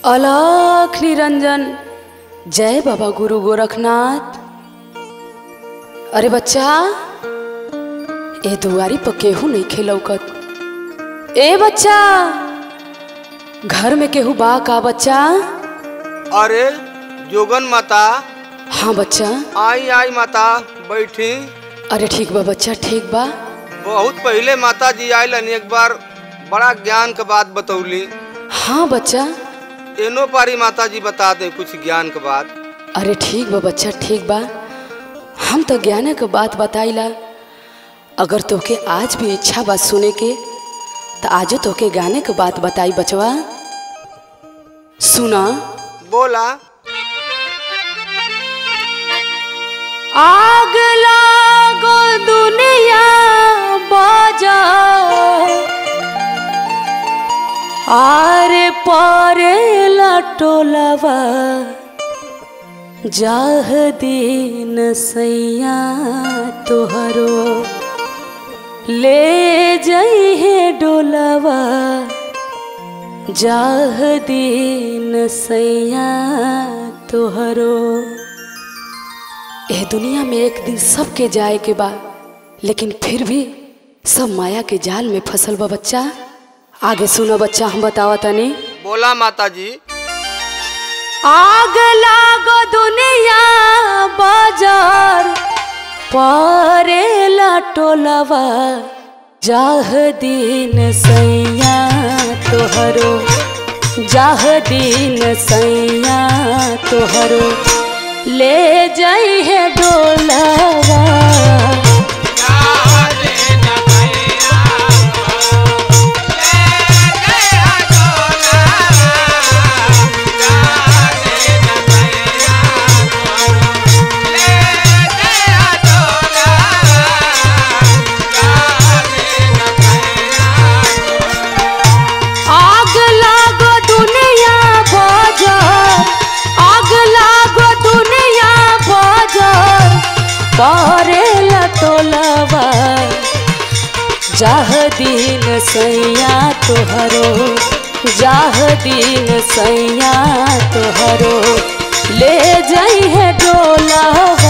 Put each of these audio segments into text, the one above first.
अलख निरंजन। जय बाबा गुरु गोरखनाथ। अरे बच्चा, ए दुआरी पर केहू नहीं खेलौकत। ए बच्चा, घर में केहू बा का बच्चा? अरे जोगन माता। हाँ बच्चा। आई आई माता, बैठी। अरे ठीक बा बच्चा, ठीक बा। बहुत पहले माता जी आइलन, एक बार बड़ा ज्ञान के बात बतौली। हाँ बच्चा। एनो पारी माता जी बता दे कुछ ज्ञान के बात। अरे ठीक बा बच्चा, ठीक बा। हम तो ज्ञान के बात बताइला। अगर तोके आज भी इच्छा बा सुने के तो आजो तोके गाने के बात बताई बचवा। सुना। बोला। आग लागो दुनिया बाजा, आरे पारे लटोलवा, जाह दीन सैया तोहरो ले जइहे डोलवा, जाह दीन सैया तोहरो। यह दुनिया में एक दिन सबके जाए के बा, लेकिन फिर भी सब माया के जाल में फसल बा बच्चा। आगे सुनो बच्चा, हम बतावा तनी। बोला माता जी। आग लागो दुनिया बाजार, पारे लटोलवा, जाह दीन सैया तोहरो, जाह दीन सैया तोहरो, ले जइहे डोलवा। पारे लटोलवा, जाह दीन सैया तोहरो, जाह दीन सैया तोहरो, ले जइहे डोलवा।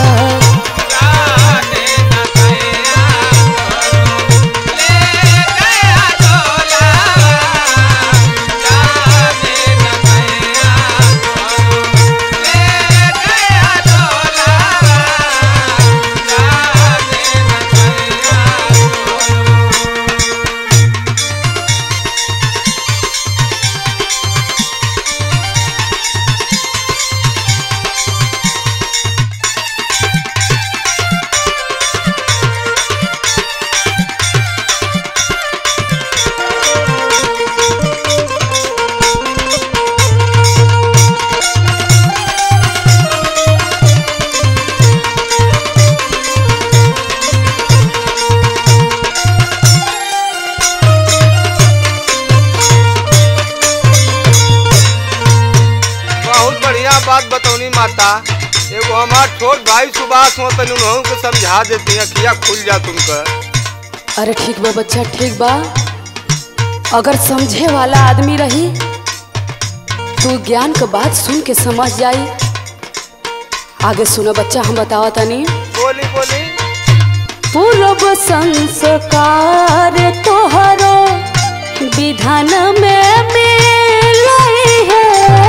बात बतौनी माता। एगो हमार छोट भाई सुभाष हो, तनी उन्हों को समझा देती है, किया खुल जा तुमका। अरे ठीक बा बच्चा, ठीक बा। अगर समझे वाला आदमी रही तू ज्ञान के बात सुन के समझ जाई। आगे सुनो बच्चा, हम बतावा तनी। बोली बोली। पूर्व संस्कार तोहरो विधान में मिलई है,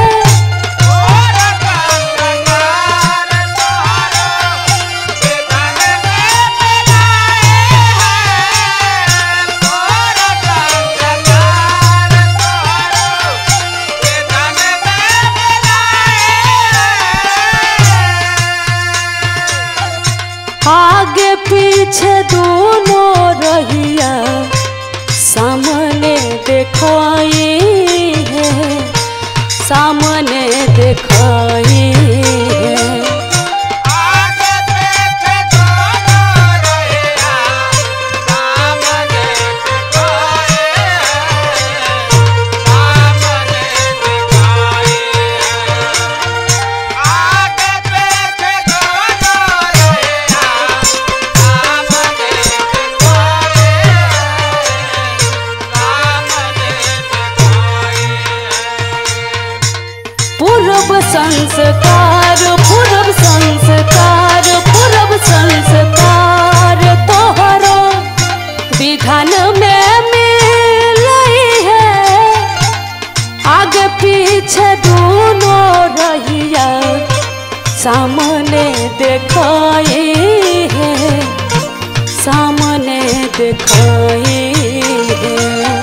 आगे पीछे दोनों रहिया, सामने देखो दिखाए हैं, सामने दिखाए हैं।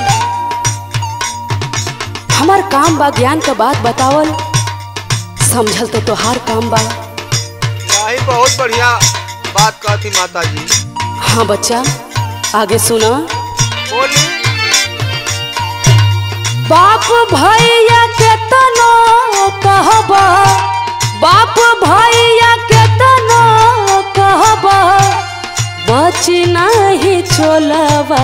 हमार काम बा ज्ञान का बात बतावल, समझल तो तोहार काम बा। यही बहुत बढ़िया बात कहती माता जी। हाँ बच्चा, आगे सुना। बोली। बाप भैया के तनो कहबा, बाप भैया के तनो कहबा, बची नहीं चोलबा।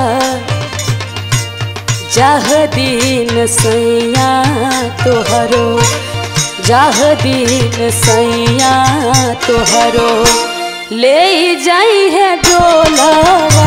जाह दिन सैया तोहरो, जाह दिन सैया तोहरो, ले जाई है डोलवा।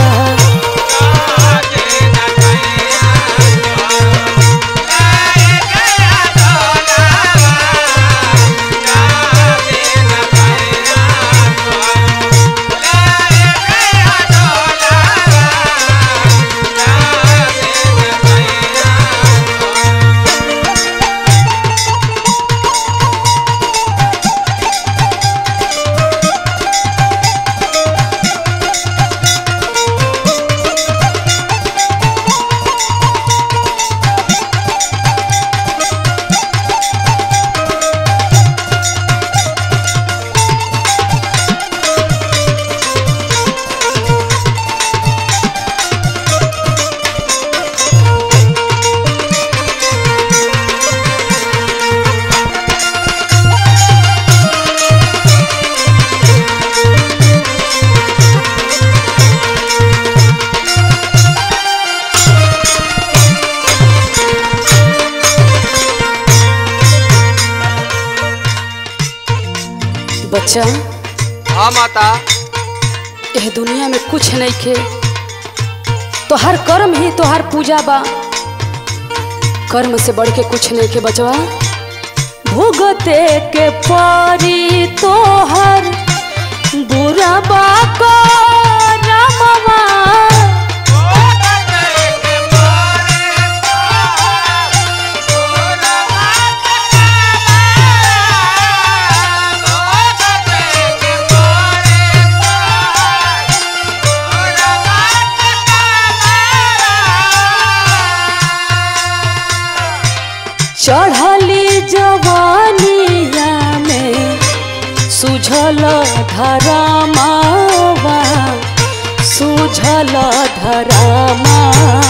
बच्चा। हाँ माता। यह दुनिया में कुछ नहीं खे, तोहर कर्म ही तोहर पूजा बा। कर्म से बढ़ के कुछ नहीं के बचवा। भुगते के परी तोहर बुरा बा को रामवा। चढ़ली जवानिया में सुझल धरामावा, सुझल धरामावा।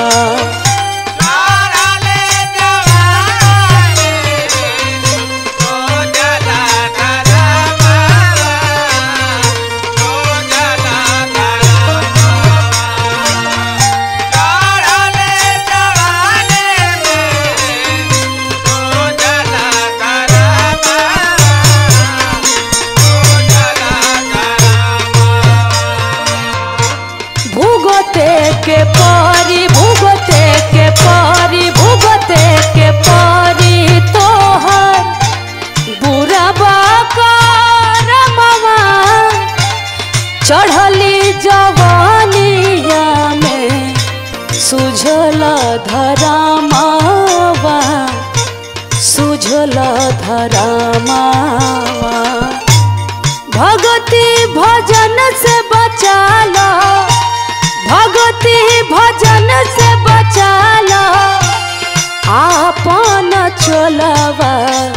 भुगते के परी, भुगते के परी, भुगते के परी तोहर बुरा बा को रामवा। चढ़ली जवानिया में सुझल धरामावा, सुझल धरामावा। भगति भजन से बचाला, भगति भजन से बचाला, आपन चोलवा।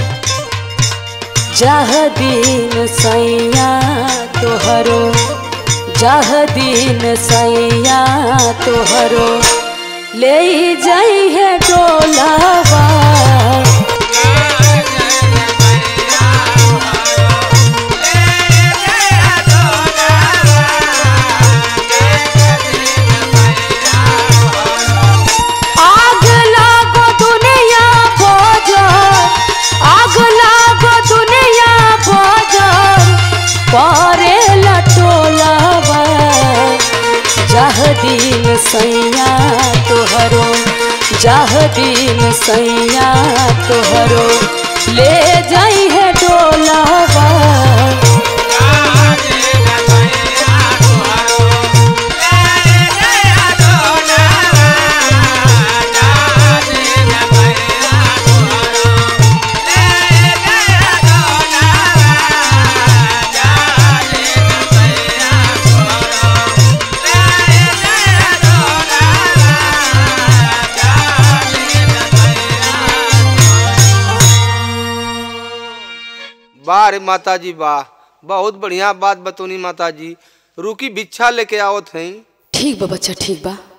जाह दिन सैया तोहरो, जाह दिन सैया तोहरो, ले जाई है डोलवा। जाह दिन सैया तोहरो, जाह दिन सैया तोहरो, ले जाई है डोलवा। वाह रे माता जी वाह, बहुत बढ़िया बात बतौनी माता जी। रुकी भिक्षा लेके आवत हैं। ठीक बा बच्चा, ठीक बा।